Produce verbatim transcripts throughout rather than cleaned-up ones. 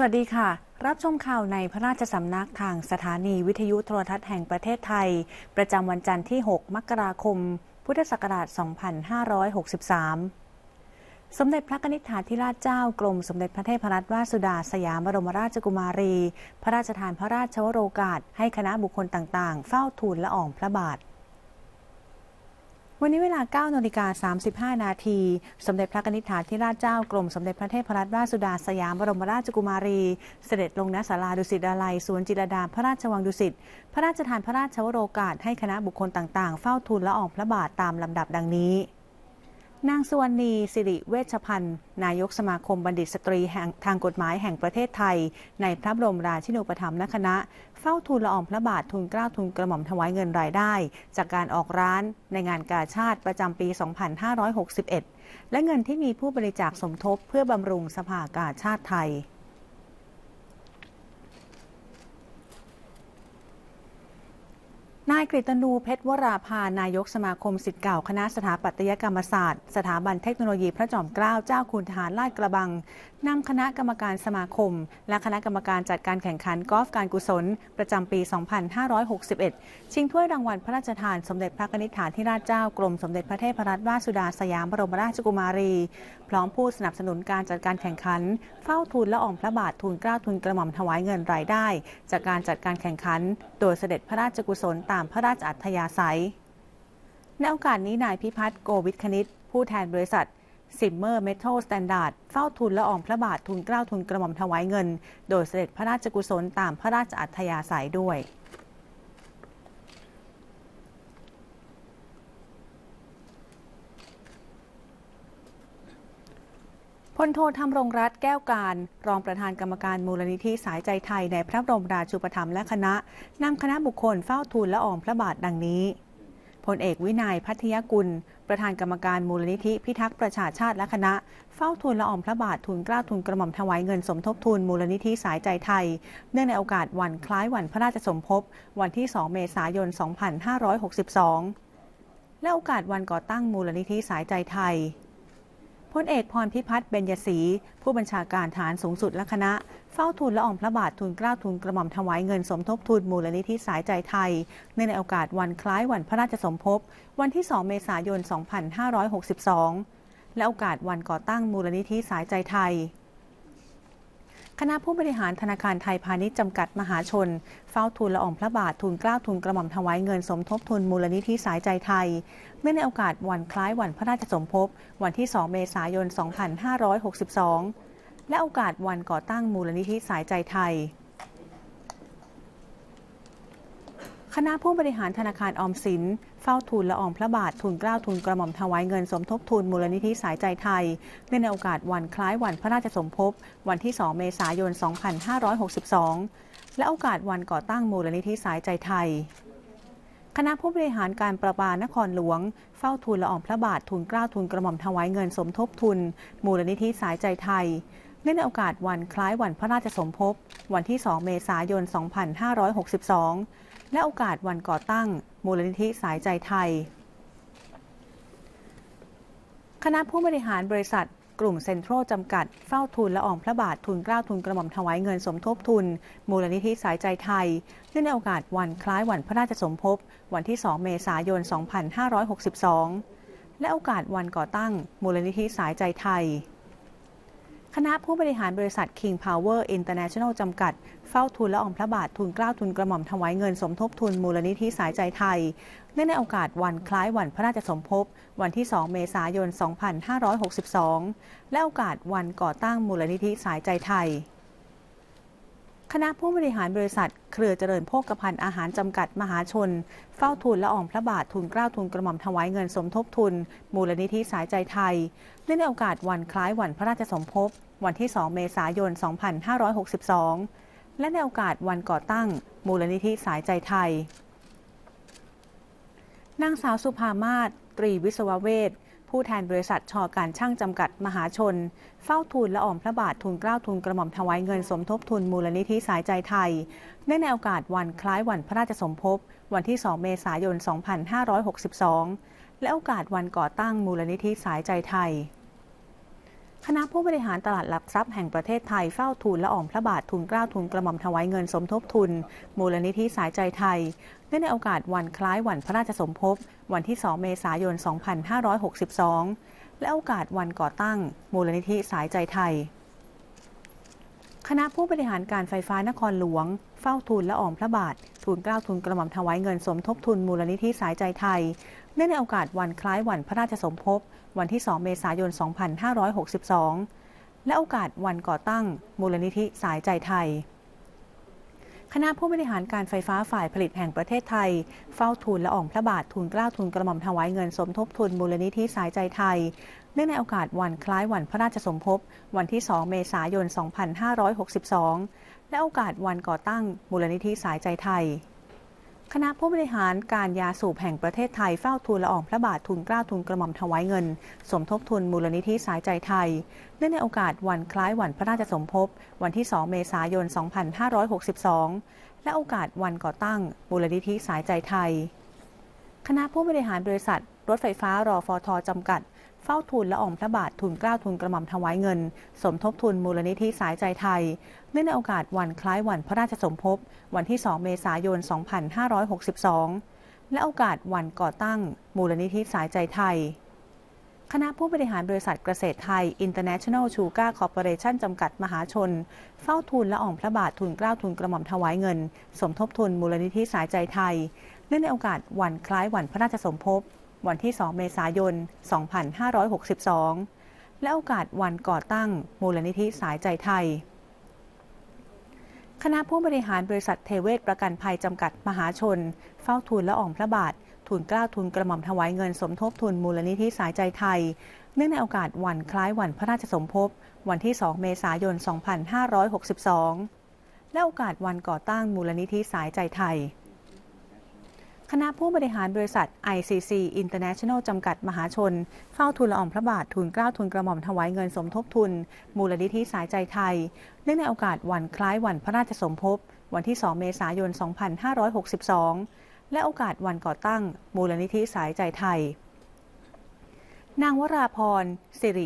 วัสดีค่ะรับชมข่าวในพระราชสำนักทางสถานีวิทยุโทรทัศน์แห่งประเทศไทยประจำวันจันทร์ที่หกมกราคมพุทธศักราชสองพันห้าร้อยหกสิบสามสมเด็จพระนิธิธิราชเจ้ากรมสมเด็จพระเทพรัตนราชสุดาสยามบรมราชกุมารีพระราชทานพระราชวโรกาสให้คณะบุคคลต่างๆเฝ้าทูลละอองพระบาทวันนี้เวลา เก้านาฬิกาสามสิบห้า นาทีสมเด็จพระนิธิธิราชเจ้ากรมสมเด็จพระเทพรัตนราชสุดาสยามบรมราชกุมารีเสด็จลงณศาลาดุสิตอาลัยสวนจิตรลดาพระราชวังดุสิตพระราชทานพระราชวโรกาสให้คณะบุคคลต่างๆเฝ้าทูลละอองพระบาทตามลำดับดังนี้นางสุวรรณีสิริเวชพันธ์นายกสมาคมบัณฑิตสตรีแห่งทางกฎหมายแห่งประเทศไทยในพระบรมราชินูปถัมภ์ณคณะเฝ้าทูลละอองพระบาททูลเกล้าทูลกระหม่อมถวายเงินรายได้จากการออกร้านในงานกาชาดประจำปี สองพันห้าร้อยหกสิบเอ็ด และเงินที่มีผู้บริจาคสมทบเพื่อบำรุงสภากาชาดไทยนายกฤตนูเพชรวราภานายกสมาคมศิษย์เก่าคณะสถาปัตยกรรมศาสตร์สถาบันเทคโนโลยีพระจอมเกล้าเจ้าคุณทหารลาดกระบังนำคณะกรรมการสมาคมและคณะกรรมการจัดการแข่งขันกอล์ฟการกุศลประจำปี สองพันห้าร้อยหกสิบเอ็ด ชิงถ้วยรางวัลพระราชทานสมเด็จพระนิธิธิราชเจ้ากรมสมเด็จพระเทพรัตนราชสุดาสยามบรมราชกุมารีพร้อมผู้สนับสนุนการจัดการแข่งขันเฝ้าทูลละอองพระบาททูลเกล้าทูลกระหม่อมถวายเงินรายได้จากการจัดการแข่งขันโดยเสด็จพระราชกุศลตามพระราชอัธยาศัยในโอกาสนี้นายพิพัฒน์โกวิทคณิตผู้แทนบริษัทซิมเมอร์เมทัลสแตนดาร์ดเฝ้าทูลละอองพระบาททูลเกล้าทูลกระหม่อมถวายเงินโดยเสด็จพระราชกุศลตามพระราชอัธยาศัยด้วยพลโทธำรงรัตน์แก้วการรองประธานกรรมการมูลนิธิสายใจไทยในพระบรมราชูปถัมภ์และคณะนำคณะบุคคลเฝ้าทูลละอองพระบาทดังนี้พลเอกวินัยพัทยกุลประธานกรรมการมูลนิธิพิทักษ์ประชาชาติและคณะเฝ้าทูลละอองพระบาททูลเกล้าทูลกระหม่อมถวายเงินสมทบทุนมูลนิธิสายใจไทยเนื่องในโอกาสวันคล้ายวันพระราชสมภพวันที่สองเมษายนสองพันห้าร้อยหกสิบสองและโอกาสวันก่อตั้งมูลนิธิสายใจไทยพลเอกพรพิพัฒน์เบญยศรีผู้บัญชาการฐานสูงสุดและคณะเฝ้าทูลละอองพระบาททูลเกล้าทูลกระหม่อมถวายเงินสมทบทุนมูลนิธิสายใจไทยเนื่องในโอกาสวันคล้ายวันพระราชสมภพวันที่สองเมษายนสองพันห้าร้อยหกสิบสองและโอกาสวันก่อตั้งมูลนิธิสายใจไทยคณะผู้บริหารธนาคารไทยพาณิชย์จำกัดมหาชนเฝ้าทูลละอองพระบาททูลเกล้าทูลกระหม่อมถวายเงินสมทบทุนมูลนิธิสายใจไทยเนื่องในโอกาสวันคล้ายวันพระราชสมภพวันที่สองเมษายนสองพันห้าร้อยหกสิบสองและโอกาสวันก่อตั้งมูลนิธิสายใจไทยคณะผู้บริหารธนาคารออมสินเฝ้าทูลละอองพระบาททูลเกล้าทูลกระหม่อมถวายเงินสมทบทุนมูลนิธิสายใจไทยเนื่องในโอกาสวันคล้ายวันพระราชสมภพวันที่สองเมษายนสองพันห้าร้อยหกสิบสองและโอกาสวันก่อตั้งมูลนิธิสายใจไทยคณะผู้บริหารการประปานครหลวงเฝ้าทูลละอองพระบาททูลเกล้าทูลกระหม่อมถวายเงินสมทบทุนมูลนิธิสายใจไทยเนื่องในโอกาสวันคล้ายวันพระราชสมภพวันที่สองเมษายนสองพันห้าร้อยหกสิบสองและโอกาสวันก่อตั้งมูลนิธิสายใจไทยคณะผู้บริหารบริษัทกลุ่มเซ็นทรัลจำกัดเฝ้าทูลละอองพระบาททูลเกล้าทูลกระหม่อมถวายเงินสมทบทุนมูลนิธิสายใจไทยเนื่องในโอกาสวันคล้ายวันพระราชสมภพวันที่สองเมษายนสองพันห้าร้อยหกสิบสองและโอกาสวันก่อตั้งมูลนิธิสายใจไทยคณะผู้บริหารบริษัท King Power International จำกัดเฝ้าทูลละอองพระบาททูลเกล้าทูลกระหม่อมถวายเงินสมทบทุนมูลนิธิสายใจไทยเนื่องในโอกาสวันคล้ายวันพระราชสมภพวันที่สองเมษายนสองพันห้าร้อยหกสิบสองและโอกาสวันก่อตั้งมูลนิธิสายใจไทยคณะผู้บริหารบริษัทเครือเจริญโภคภัณฑ์อาหารจำกัดมหาชนเฝ้าทูลละอองพระบาททูลเกล้าทูลกระหม่อมถวายเงินสมทบทุนมูลนิธิสายใจไทยเนื่องในโอกาสวันคล้ายวันพระราชสมภพวันที่สองเมษายนสองพันห้าร้อยหกสิบสองและในโอกาสวันก่อตั้งมูลนิธิสายใจไทยนางสาวสุภามาศตรีวิศวเวชผู้แทนบริษัทช.การช่างจำกัดมหาชนเฝ้าทูลละอองพระบาททูลเกล้าทูลกระหม่อมถวายเงินสมทบทุนมูลนิธิสายใจไทยเนื่องในโอกาสวันคล้ายวันพระราชสมภพวันที่สองเมษายนสองพันห้าร้อยหกสิบสองและโอกาสวันก่อตั้งมูลนิธิสายใจไทยคณะผู้บริหารตลาดหลักทรัพย์แห่งประเทศไทยเฝ้าทูลละอองพระบาททูลเกล้าทูลกระหม่อมถวายเงินสมทบทุนมูลนิธิสายใจไทยเนื่องในโอกาสวันคล้ายวันพระราชสมภพวันที่ สอง เมษายน สองพันห้าร้อยหกสิบสอง และโอกาสวันก่อตั้งมูลนิธิสายใจไทยคณะผู้บริหารการไฟฟ้านครหลวงเฝ้าทูลละอองพระบาททูลเกล้าทูลกระหม่อมถวายเงินสมทบทุนมูลนิธิสายใจไทยเนื่องในโอกาสวันคล้ายวันพระราชสมภพวันที่ สอง เมษายน สองพันห้าร้อยหกสิบสอง และโอกาสวันก่อตั้งมูลนิธิสายใจไทยคณะผู้บริหารการไฟฟ้าฝ่ายผลิตแห่งประเทศไทยเฝ้าทูลละอองพระบาททูลเกล้าทูลกระหม่อมถวายเงินสมทบทุนมูลนิธิสายใจไทยเนื่องในโอกาสวันคล้ายวันพระราชสมภพวันที่ สอง เมษายน สองพันห้าร้อยหกสิบสอง และโอกาสวันก่อตั้งมูลนิธิสายใจไทยคณะผู้บริหารการยาสูบแห่งประเทศไทยเฝ้าทูลละอองพระบาททูลเกล้าทูลกระหม่อมถวายเงินสมทบทุนมูลนิธิสายใจไทยเนื่องในโอกาสวันคล้ายวันพระราชสมภพวันที่ สอง เมษายน สองพันห้าร้อยหกสิบสอง และโอกาสวันก่อตั้งมูลนิธิสายใจไทยคณะผู้บริหารบริษัทรถไฟฟ้ารฟท.จำกัดเฝ้าทูลละอองพระบาททูลเกล้าทูลกระหม่อมถวายเงินสมทบทุนมูลนิธิสายใจไทยเนื่องในโอกาสวันคล้ายวันพระราชสมภพวันที่ สอง เมษายน สองพันห้าร้อยหกสิบสอง และโอกาสวันก่อตั้งมูลนิธิสายใจไทยคณะผู้บริหารบริษัทเกษตรไทย International Sugar Corporation จำกัดมหาชนเฝ้าทูลละอองพระบาททูลเกล้าทูลกระหม่อมถวายเงินสมทบทุนมูลนิธิสายใจไทยเนื่องในโอกาสวันคล้ายวันพระราชสมภพวันที่ สอง เมษายน สองพันห้าร้อยหกสิบสอง และโอกาสวันก่อตั้งมูลนิธิสายใจไทยคณะผู้บริหารบริษัทเทเวศประกันภัยจำกัดมหาชนเฝ้าทูลละอองพระบาททูลเกล้าทูลกระหม่อมถวายเงินสมทบทุนมูลนิธิสายใจไทยเนื่องในโอกาสวันคล้ายวันพระราชสมภพวันที่ สอง เมษายน สองพันห้าร้อยหกสิบสอง และโอกาสวันก่อตั้งมูลนิธิสายใจไทยคณะผู้บริหารบริษัท ไอ ซี ซี International จำกัดมหาชนเฝ้าทูลละอองพระบาททูลเกล้าทูลกระหม่อมถวายเงินสมทบทุนมูลนิธิสายใจไทยเนื่องในโอกาสวันคล้ายวันพระราชสมภพวันที่ สอง เมษายน สองพันห้าร้อยหกสิบสอง และโอกาสวันก่อตั้งมูลนิธิสายใจไทยนางวราพรสิริ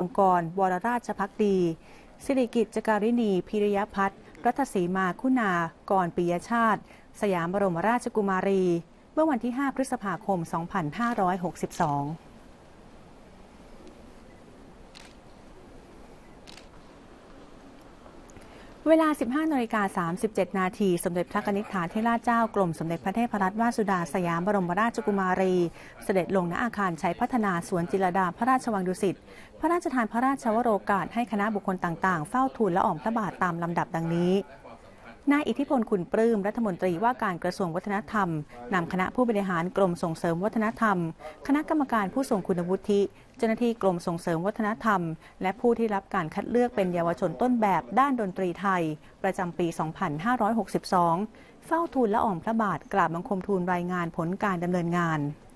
องค์กรวรราชภักดีสิริกิจจการิณีพิริยพัฒน์รัตสีมาคุณากรปิยชาติสยามบรมราชกุมารีเมื่อวันที่ห้าพฤษภาคมสองพันห้าร้อยหกสิบสองเวลา สิบห้านาฬิกาสามสิบเจ็ด นาทีสมเด็จพระนิธิถาธิราชเจ้ากรมสมเด็จพระเทพรัตนราชสุดาสยามบรมราชกุมารีเสด็จลงณอาคารชัยพัฒนาสวนจิรดาพระราชวังดุสิตพระราชทานพระราชวโรกาสให้คณะบุคคลต่างๆเฝ้าทูลละอองพระบาทตามลำดับดังนี้นายอิทธิพลขุนปลื้มรัฐมนตรีว่าการกระทรวงวัฒนธรรมนำคณะผู้บริหารกรมส่งเสริมวัฒนธรรมคณะกรรมการผู้ทรงคุณวุฒิเจ้าหน้าที่กรมส่งเสริมวัฒนธรรมและผู้ที่รับการคัดเลือกเป็นเยาวชนต้นแบบด้านดนตรีไทยประจำปี สองพันห้าร้อยหกสิบสอง เฝ้าทูลละอองพระบาทกราบบังคมทูลรายงานผลการดำเนินงาน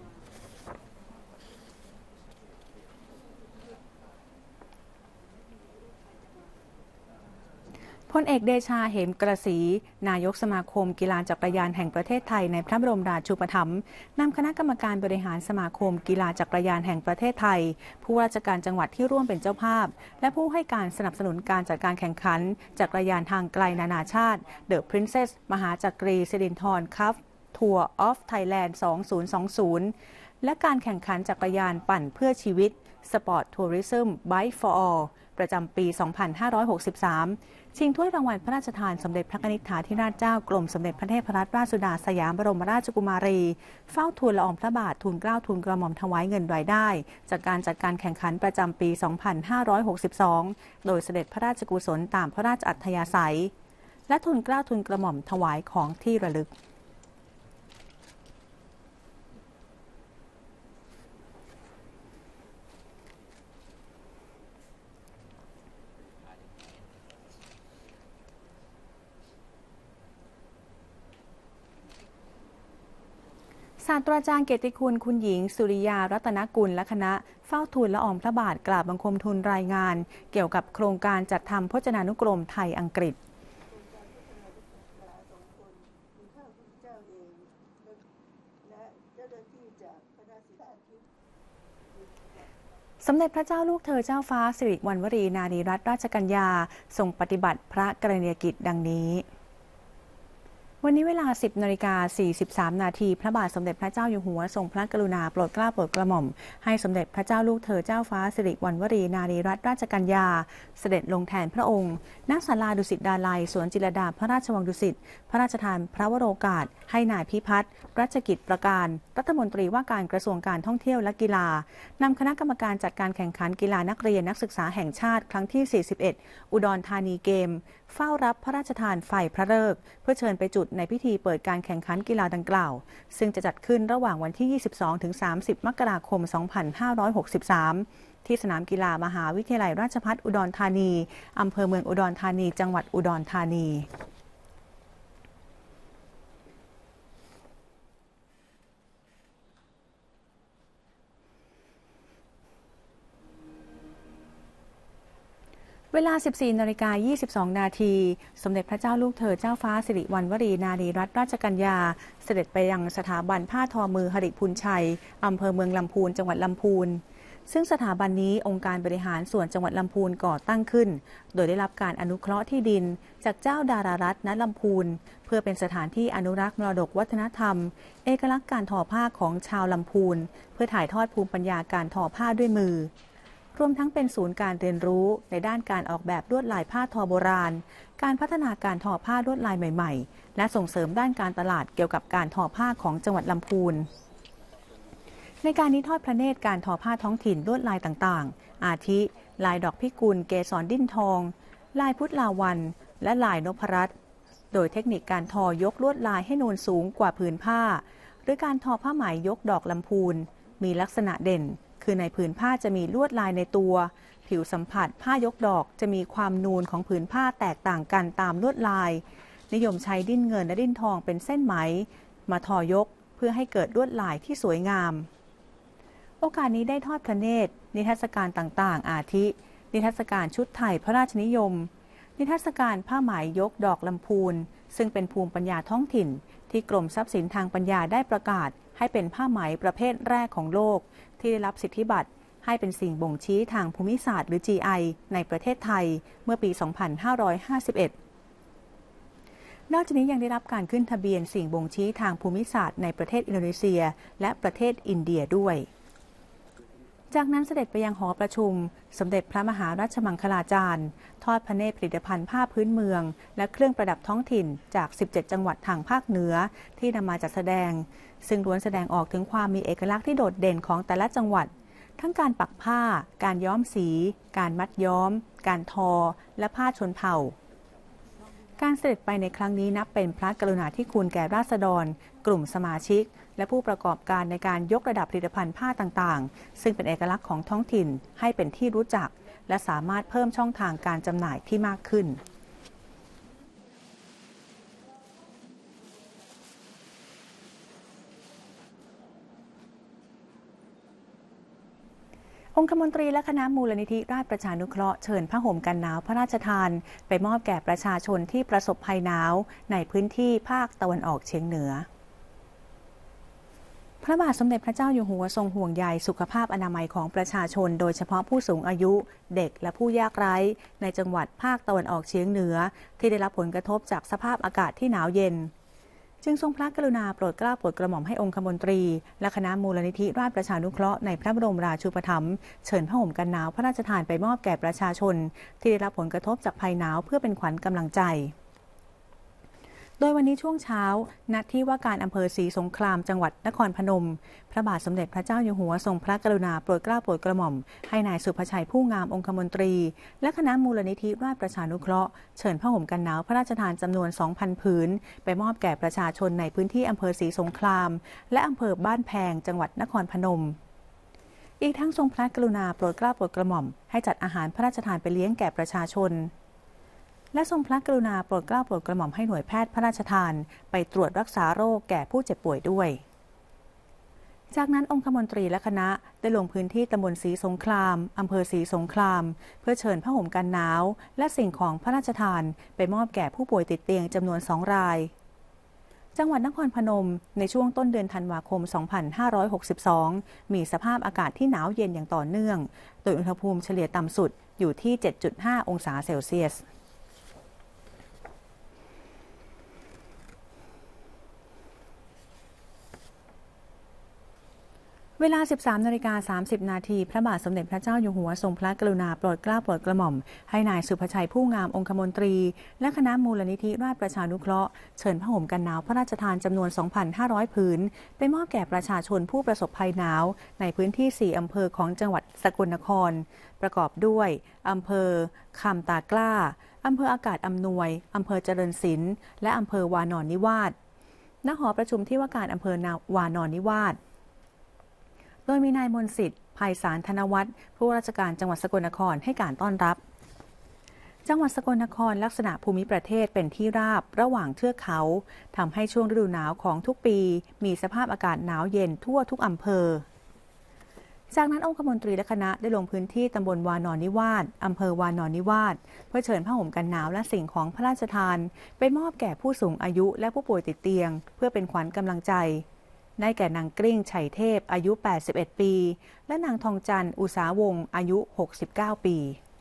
พลเอกเดชาเหมกระศรีนายกสมาคมกีฬาจักรยานแห่งประเทศไทยในพระบรมราชูปถัมภ์นำคณะกรรมการบริหารสมาคมกีฬาจักรยานแห่งประเทศไทยผู้ว่าราชการจังหวัดที่ร่วมเป็นเจ้าภาพและผู้ให้การสนับสนุนการจัดการแข่งขันจักรยานทางไกลนานาชาติ The Princess มหาจักรีสิรินธรคัพทัวร์ออฟไทยแลนด์ สองพันยี่สิบ และการแข่งขันจักรยานปั่นเพื่อชีวิต Sport Tourism Bike for All ประจำปี สองพันห้าร้อยหกสิบสาม ชิงถ้วยรางวัลพระราชทานสมเด็จพระนิธิถาธิราชเจ้ากรมสมเด็จพระเทพรัตนราชสุดาสยามบรมราชกุมารีเฝ้าทูลละอองพระบาททูลเกล้าทูลกระหม่อมถวายเงินรายได้จากการจัดการแข่งขันประจำปี สองพันห้าร้อยหกสิบสอง โดยเสด็จพระราชกุศลตามพระราชอัธยาศัยและทูลเกล้าทูลกระหม่อมถวายของที่ระลึกศาสตราจารย์เกียรติคุณคุณหญิงสุริยารัตนกุลและคณะเฝ้าทูลละอองพระบาทกราบบังคมทูลรายงานเกี่ยวกับโครงการจัดทำพจนานุกรมไทยอังกฤษสมเด็จพระเจ้าลูกเธอเจ้าฟ้าสิริวัณวรีนารีรัตนราชกัญญาทรงปฏิบัติพระกรณียกิจดังนี้วันนี้เวลา สิบนาฬิกาสี่สิบสาม นาทีพระบาทสมเด็จพระเจ้าอยู่หัวทรงพระกรุณาโปรดเกล้าโปรดกระหม่อมให้สมเด็จพระเจ้าลูกเธอเจ้าฟ้าสิริวัณวรีนารีรัตนราชกัญญาเสด็จลงแทนพระองค์ณศาลาดุสิตดาลัยสวนจิรดาพระราชวังดุสิตพระราชทานพระวโรกาสให้นายพิพัฒน์รัชกิจประการรัฐมนตรีว่าการกระทรวงการท่องเที่ยวและกีฬานำคณะกรรมการจัดการแข่งขันกีฬานักเรียนนักศึกษาแห่งชาติครั้งที่ สี่สิบเอ็ด อุดรธานีเกมเฝ้ารับพระราชทานไฟพระฤกษ์เพื่อเชิญไปจุดในพิธีเปิดการแข่งขันกีฬาดังกล่าวซึ่งจะจัดขึ้นระหว่างวันที่ ยี่สิบสองถึงสามสิบ มกราคม สองพันห้าร้อยหกสิบสาม ที่สนามกีฬามหาวิทยาลัยราชภัฏอุดรธานีอำเภอเมืองอุดรธานีจังหวัดอุดรธานีเวลา สิบสี่นาฬิกายี่สิบสอง นาทีสมเด็จพระเจ้าลูกเธอเจ้าฟ้าสิริวัณวรีนารีรัตนราชกัญญาเสด็จไปยังสถาบันผ้าทอมือหริพูนชัยอำเภอเมืองลำพูนจังหวัดลำพูนซึ่งสถาบันนี้องค์การบริหารส่วนจังหวัดลำพูนก่อตั้งขึ้นโดยได้รับการอนุเคราะห์ที่ดินจากเจ้าดารารัตน์ ณ ลำพูนเพื่อเป็นสถานที่อนุรักษ์มรดกวัฒนธรรมเอกลักษณ์การทอผ้าของชาวลำพูนเพื่อถ่ายทอดภูมิปัญญาการทอผ้าด้วยมือรวมทั้งเป็นศูนย์การเรียนรู้ในด้านการออกแบบลวดลายผ้าทอโบราณการพัฒนาการทอผ้าลวดลายใหม่ๆและส่งเสริมด้านการตลาดเกี่ยวกับการทอผ้าของจังหวัดลำพูนในการนี้ทอดพระเนตรการทอผ้าท้องถิ่นลวดลายต่างๆอาทิลายดอกพิกุลเกสรดิ้นทองลายพุทธลาวันและลายนพรัตน์โดยเทคนิคการทอยกลวดลายให้นูนสูงกว่าผืนผ้าหรือการทอผ้าไหมยกดอกลำพูนมีลักษณะเด่นคือในผืนผ้าจะมีลวดลายในตัวผิวสัมผัสผ้ายกดอกจะมีความนูนของผืนผ้าแตกต่างกันตามลวดลายนิยมใช้ดิ้นเงินและดิ้นทองเป็นเส้นไหมมาทอยกเพื่อให้เกิดลวดลายที่สวยงามโอกาสนี้ได้ทอดพระเนตรนิทรรศการต่างๆอาทินิทรรศการชุดไทยพระราชนิยมนิทรรศการผ้าไหมยกดอกลำพูนซึ่งเป็นภูมิปัญญาท้องถิ่นที่กรมทรัพย์สินทางปัญญาได้ประกาศให้เป็นผ้าไหมประเภทแรกของโลกที่ได้รับสิทธิบัตรให้เป็นสิ่งบ่งชี้ทางภูมิศาสตร์หรือ จี ไอ ในประเทศไทยเมื่อปี สองพันห้าร้อยห้าสิบเอ็ด นอกจากนี้ยังได้รับการขึ้นทะเบียนสิ่งบ่งชี้ทางภูมิศาสตร์ในประเทศอินโดนีเซียและประเทศอินเดียด้วยจากนั้นเสด็จไปยังหอประชุมสมเด็จพระมหาราชมังคลาจารย์ทอดพระเนตรผลิตภัณฑ์ผ้าพื้นเมืองและเครื่องประดับท้องถิ่นจากสิบเจ็ดจังหวัดทางภาคเหนือที่นำมาจัดแสดงซึ่งล้วนแสดงออกถึงความมีเอกลักษณ์ที่โดดเด่นของแต่ละจังหวัดทั้งการปักผ้าการย้อมสีการมัดย้อมการทอและผ้าชนเผ่าการเสด็จไปในครั้งนี้นับเป็นพระกรุณาธิคุณแก่ราษฎรกลุ่มสมาชิกและผู้ประกอบการในการยกระดับผลิตภัณฑ์ผ้าต่างๆซึ่งเป็นเอกลักษณ์ของท้องถิ่นให้เป็นที่รู้จักและสามารถเพิ่มช่องทางการจำหน่ายที่มากขึ้นองคมนตรีและคณะมูลนิธิราชประชานุเคราะห์เชิญผ้าห่มกันหนาวพระราชทานไปมอบแก่ประชาชนที่ประสบภัยหนาวในพื้นที่ภาคตะวันออกเฉียงเหนือพระบาทสมเด็จพระเจ้าอยู่หัวทรงห่วงใยสุขภาพอนามัยของประชาชนโดยเฉพาะผู้สูงอายุเด็กและผู้ยากไร้ในจังหวัดภาคตะวันออกเฉียงเหนือที่ได้รับผลกระทบจากสภาพอากาศที่หนาวเย็นจึงทรงพระกรุณาโปรดเกล้าโปรดกระหม่อมให้องคมนตรีและคณะมูลนิธิราชประชานุเคราะห์ในพระบรมราชูปถัมภ์เชิญผ้าห่มกันหนาวพระราชทานไปมอบแก่ประชาชนที่ได้รับผลกระทบจากภัยหนาวเพื่อเป็นขวัญกำลังใจโดยวันนี้ช่วงเช้าณที่ว่าการอำเภอศรีสงครามจังหวัดนครพนมพระบาทสมเด็จพระเจ้าอยู่หัวทรงพระกรุณาโปรดเกล้าโปรดกระหม่อมให้นายสุภชัยผู้งามองคมนตรีและคณะมูลนิธิราชประชานุเคราะห์เชิญผ้าห่มกันหนาวพระราชทานจำนวน สองพัน ผืนไปมอบแก่ประชาชนในพื้นที่อำเภอศรีสงครามและอำเภอบ้านแพงจังหวัดนครพนมอีกทั้งทรงพระกรุณาโปรดเกล้าโปรดกระหม่อมให้จัดอาหารพระราชทานไปเลี้ยงแก่ประชาชนและทรงพระกรุณาโปรดเกล้าโปรดกระหม่อมให้หน่วยแพทย์พระราชทานไปตรวจรักษาโรคแก่ผู้เจ็บป่วยด้วยจากนั้นองคมนตรีและคณะได้ลงพื้นที่ตำบลศรีสงครามอำเภอศรีสงครามเพื่อเชิญผ้าห่มกันหนาวและสิ่งของพระราชทานไปมอบแก่ผู้ป่วยติดเตียงจำนวนสองรายจังหวัดนครพนมในช่วงต้นเดือนธันวาคม สองพันห้าร้อยหกสิบสอง มีสภาพอากาศที่หนาวเย็นอย่างต่อเนื่องโดยอุณหภูมิเฉลี่ยต่ำสุดอยู่ที่ เจ็ดจุดห้า องศาเซลเซียสเวลา สิบสามนาฬิกาสามสิบนาทีพระบาทสมเด็จพระเจ้าอยู่หัวทรงพระกรุณาโปรดเกล้าโปรดกระหม่อมให้นายสุภชัยผู้งามองคมนตรีและคณะมูลนิธิราชประชานุเคราะห์เชิญผ้าห่มกันหนาวพระราชทานจำนวน สองพันห้าร้อย ผืนไปมอบแก่ประชาชนผู้ประสบภัยหนาวในพื้นที่สี่อำเภอของจังหวัดสกลนครประกอบด้วยอำเภอคำตากล้าอำเภออากาศอำนวยอำเภอเจริญศิลป์และอำเภอวานอนนิวาสณหอประชุมที่ว่าการอำเภอวานอนนิวาสโดยมีนายมนต์สิทธิ์ไพศาลธนวัฒน์ผู้ราชการจังหวัดสกลนครให้การต้อนรับจังหวัดสกลนครลักษณะภูมิประเทศเป็นที่ราบระหว่างเทือกเขาทำให้ช่วงฤดูหนาวของทุกปีมีสภาพอากาศหนาวเย็นทั่วทุกอำเภอจากนั้นองคมนตรีและคณะได้ลงพื้นที่ตำบลวานอนนิวาสอำเภอวานอนนิวาสเพื่อเชิญผ้าห่มกันหนาวและสิ่งของพระราชทานไปมอบแก่ผู้สูงอายุและผู้ป่วยติดเตียงเพื่อเป็นขวัญกำลังใจได้แก่นางกริ่งชัยเทพอายุแปดสิบเอ็ดปีและนางทองจันทร์อุษาวงศ์อายุหกสิบเก้าปี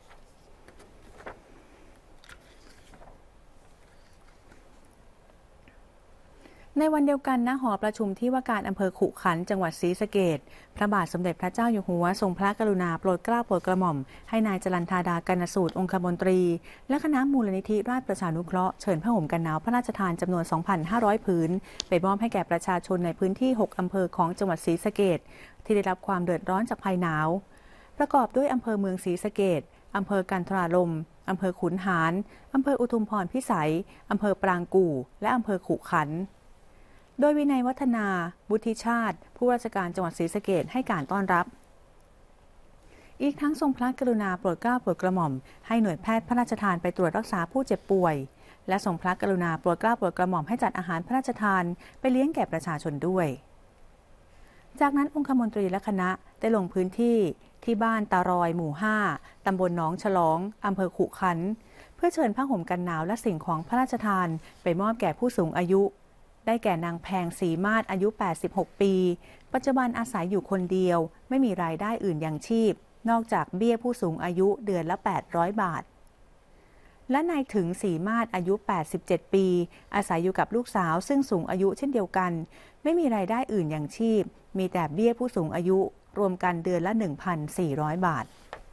ในวันเดียวกันณหอประชุมที่ว่าการอำเภอขุขันธ์จังหวัดศรีสะเกษพระบาทสมเด็จพระเจ้าอยู่หัวทรงพระกรุณาโปรดเกล้าโปรดกระหม่อมให้นายจรัญธาดากนสูตรองคมนตรีและคณะมูลนิธิราชประชานุเคราะห์เชิญผ้าห่มกันหนาวพระราชทานจำนวน สองพันห้าร้อย ผืนไปมอบให้แก่ประชาชนในพื้นที่หกอำเภอของจังหวัดศรีสะเกษที่ได้รับความเดือดร้อนจากภัยหนาวประกอบด้วยอำเภอเมืองศรีสะเกษอำเภอกันทราลมอำเภอขุนหารอำเภออุทุมพรพิสัยอำเภอปรางกู่และอำเภอขุขันธ์โดยวินัยวัฒนาบุธิชาติผู้ราชการจังหวัดศรีสะเกษให้การต้อนรับอีกทั้งทรงพระกรุณาโปรดเกล้าโปรดกระหม่อมให้หน่วยแพทย์พระราชทานไปตรวจรักษาผู้เจ็บป่วยและทรงพระกรุณาโปรดเกล้าโปรดกระหม่อมให้จัดอาหารพระราชทานไปเลี้ยงแก่ประชาชนด้วยจากนั้นองคมนตรีและคณะได้ลงพื้นที่ที่บ้านตารอยหมู่ห้าตำบลหนองฉลองอำเภอขุขันธ์เพื่อเชิญผ้าห่มกันหนาวและสิ่งของพระราชทานไปมอบแก่ผู้สูงอายุได้แก่นางแพงศรีมาศอายุแปดสิบหกปีปัจจุบันอาศัยอยู่คนเดียวไม่มีรายได้อื่นยังชีพนอกจากเบี้ยผู้สูงอายุเดือนละแปดร้อยบาทและนายถึงศรีมาศอายุแปดสิบเจ็ดปีอาศัยอยู่กับลูกสาวซึ่งสูงอายุเช่นเดียวกันไม่มีรายได้อื่นยังชีพมีแต่เบี้ยผู้สูงอายุรวมกันเดือนละ หนึ่งพันสี่ร้อย บาท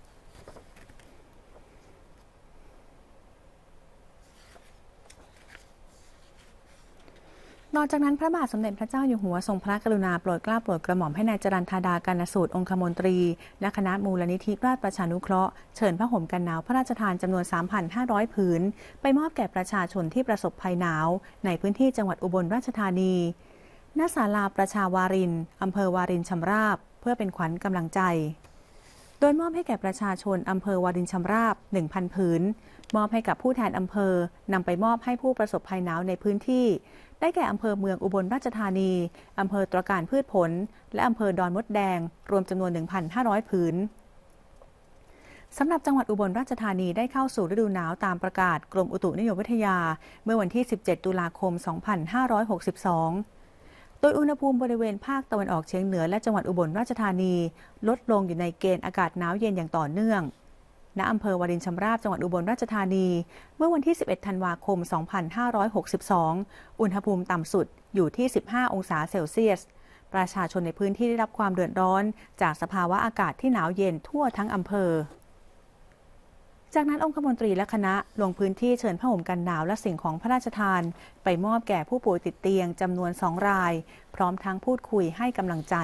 นอกจากนั้นพระบาทสมเด็จพระเจ้าอยู่หัวทรงพระกรุณาโปรดเกล้าโปรดกระหม่อมให้นายจรัญธาดากานสูตรองคมนตรีและคณะมูลนิธิราชประชานุเคราะห์เชิญผ้าห่มกันหนาวพระราชทานจำนวน สามพันห้าร้อย ผืนไปมอบแก่ประชาชนที่ประสบภัยหนาวในพื้นที่จังหวัดอุบลราชธานีณศาลาประชาวารินอำเภอวารินชำราบเพื่อเป็นขวัญกำลังใจโดยมอบให้แก่ประชาชนอำเภอวารินชำราบ หนึ่งพัน ผืนมอบให้กับผู้แทนอำเภอนำไปมอบให้ผู้ประสบภัยหนาวในพื้นที่ได้แก่อำเภอเมืองอุบลราชธานีอำเภอตระการพืชผลและอำเภอดอนมดแดงรวมจำนวน หนึ่งพันห้าร้อย ผืนสำหรับจังหวัดอุบลราชธานีได้เข้าสู่ฤดูหนาวตามประกาศกรมอุตุนิยมวิทยาเมื่อวันที่สิบเจ็ดตุลาคมสองพันห้าร้อยหกสิบสองโดยอุณหภูมิบริเวณภาคตะวันออกเฉียงเหนือและจังหวัดอุบลราชธานีลดลงอยู่ในเกณฑ์อากาศหนาวเย็นอย่างต่อเนื่องณอำเภอวารินชำราบจังหวัดอุบลราชธานีเมื่อวันที่สิบเอ็ดธันวาคมสองพันห้าร้อยหกสิบสองอุณหภูมิต่ำสุดอยู่ที่สิบห้าองศาเซลเซียสประชาชนในพื้นที่ได้รับความเดือดร้อนจากสภาวะอากาศที่หนาวเย็นทั่วทั้งอำเภอจากนั้นองคมนตรีและคณะลงพื้นที่เชิญผ้าห่มกันหนาวและสิ่งของพระราชทานไปมอบแก่ผู้ป่วยติดเตียงจำนวนสองรายพร้อมทั้งพูดคุยให้กำลังใจ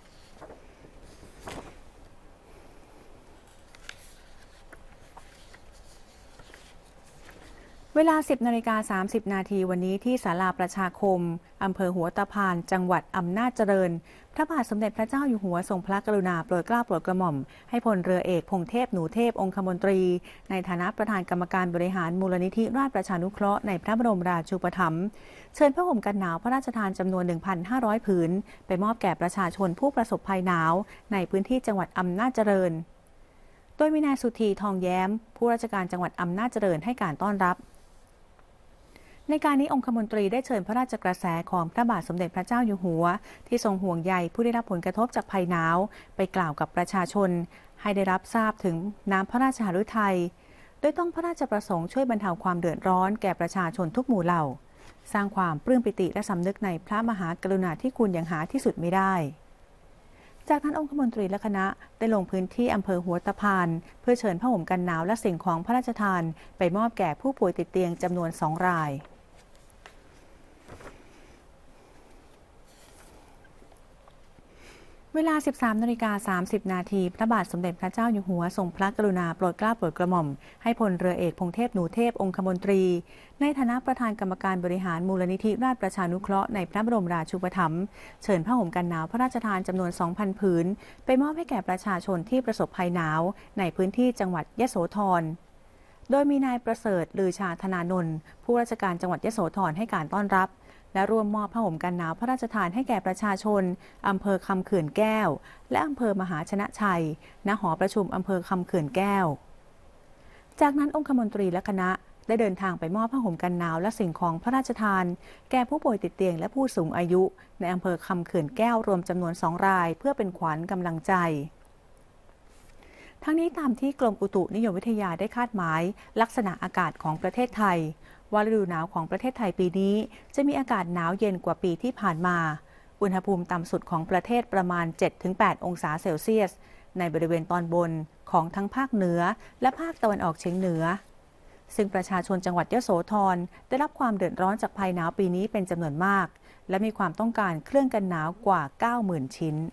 เวลา สิบนาฬิกาสามสิบนาทีวันนี้ที่ศาลาประชาคมอำเภอหัวตะพานจังหวัดอำนาจเจริญพระบาทสมเด็จพระเจ้าอยู่หัวทรงพระกรุณาโปรดเกล้าโปรดกระหม่อมให้พลเรือเอกพงเทพหนูเทพองคมนตรีในฐานะประธานกรรมการบริหารมูลนิธิราชประชานุเคราะห์ในพระบรมราชูปถัมภ์เชิญผ้าห่มกันหนาวพระราชทานจำนวน หนึ่งพันห้าร้อย ผืนไปมอบแก่ประชาชนผู้ประสบภัยหนาวในพื้นที่จังหวัดอำนาจเจริญโดยมีนายสุธีทองแย้มผู้ราชการจังหวัดอำนาจเจริญให้การต้อนรับในการนี้องคมนตรีได้เชิญพระราชกระแสของพระบาทสมเด็จพระเจ้าอยู่หัวที่ทรงห่วงใยผู้ได้รับผลกระทบจากภัยหนาวไปกล่าวกับประชาชนให้ได้รับทราบถึงน้ำพระราชหฤทัยโดยต้องพระราชประสงค์ช่วยบรรเทาความเดือดร้อนแก่ประชาชนทุกหมู่เหล่าสร้างความปลื้มปิติและสำนึกในพระมหากรุณาธิคุณอย่างหาที่สุดไม่ได้จากนั้นองคมนตรีและคณะได้ลงพื้นที่อำเภอหัวตะพานเพื่อเชิญผ้าห่มกันหนาวและสิ่งของพระราชทานไปมอบแก่ผู้ป่วยติดเตียงจำนวนสองรายเวลา สิบสามนาฬิกาสามสิบนาทีพระบาทสมเด็จพระเจ้าอยู่หัวทรงพระกรุณาโปรดเกล้าโปรดกระหม่อมให้พลเรือเอกพงเทพหนูเทพองคมนตรีในฐานะประธานกรรมการบริหารมูลนิธิราชประชานุเคราะห์ในพระบรมราชูปถัมภ์เชิญผ้าห่มกันหนาวพระราชทานจำนวน สองพัน ผืนไปมอบให้แก่ประชาชนที่ประสบภัยหนาวในพื้นที่จังหวัดยโสธรโดยมีนายประเสริฐลือชาธนานนท์ผู้ราชการจังหวัดยโสธรให้การต้อนรับและร่วมมอบผ้าห่มกันหนาวพระราชทานให้แก่ประชาชนอำเภอคำเขื่อนแก้วและอำเภอมหาชนะชัยณหอประชุมอำเภอคำเขื่อนแก้วจากนั้นองคมนตรีและคณะได้เดินทางไปมอบผ้าห่มกันหนาวและสิ่งของพระราชทานแก่ผู้ป่วยติดเตียงและผู้สูงอายุในอำเภอคำเขื่อนแก้วรวมจำนวนสองรายเพื่อเป็นขวัญกำลังใจทั้งนี้ตามที่กรมอุตุนิยมวิทยาได้คาดหมายลักษณะอากาศของประเทศไทยว่าฤดูหนาวของประเทศไทยปีนี้จะมีอากาศหนาวเย็นกว่าปีที่ผ่านมาอุณหภูมิต่ำสุดของประเทศประมาณ เจ็ดถึงแปด องศาเซลเซียสในบริเวณตอนบนของทั้งภาคเหนือและภาคตะวันออกเฉียงเหนือซึ่งประชาชนจังหวัดยโสธรได้รับความเดือดร้อนจากภัยหนาวปีนี้เป็นจำนวนมากและมีความต้องการเครื่องกันหนาวกว่า เก้าหมื่น ชิ้น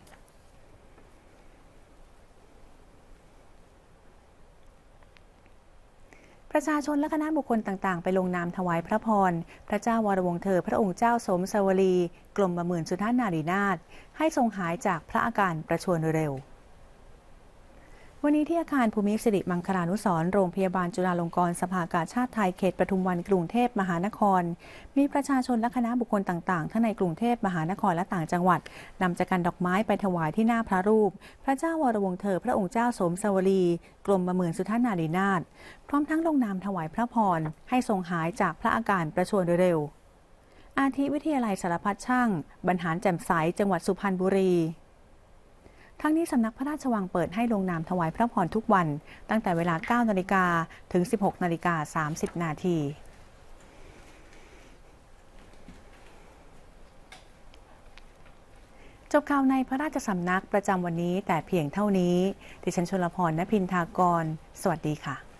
ประชาชนและคณะบุคคลต่างๆไปลงนามถวายพระพรพระเจ้าวรวงศ์เธอพระองค์เจ้าสมสวลีกรมหมื่นสุทานารีนาถให้ทรงหายจากพระอาการประชวรเร็ววันนี้ที่อาคารภูมิสิริมังคลานุสรณ์โรงพยาบาลจุฬาลงกรณ์สภากาชาดไทยเขตปทุมวันกรุงเทพมหานครมีประชาชนและคณะบุคคลต่างๆทั้งในกรุงเทพมหานครและต่างจังหวัดนำจักรดอกไม้ไปถวายที่หน้าพระรูปพระเจ้าวรวงศ์เธอพระองค์เจ้าสมสวลีกรมหมื่นสุทานารีนาถพร้อมทั้งลงนามถวายพระพรให้ทรงหายจากพระอาการประชวรเร็วอาทิวิทยาลัยสารพัดช่างบรรหารแจ่มใสจังหวัดสุพรรณบุรีทั้งนี้สำนักพระราชวังเปิดให้ลงนามถวายพระพรทุกวันตั้งแต่เวลา เก้านาฬิกา ถึง สิบหกนาฬิกาสามสิบนาทีจบข่าวในพระราชสำนักประจำวันนี้แต่เพียงเท่านี้ดิฉันชลพร ณ พินทากรสวัสดีค่ะ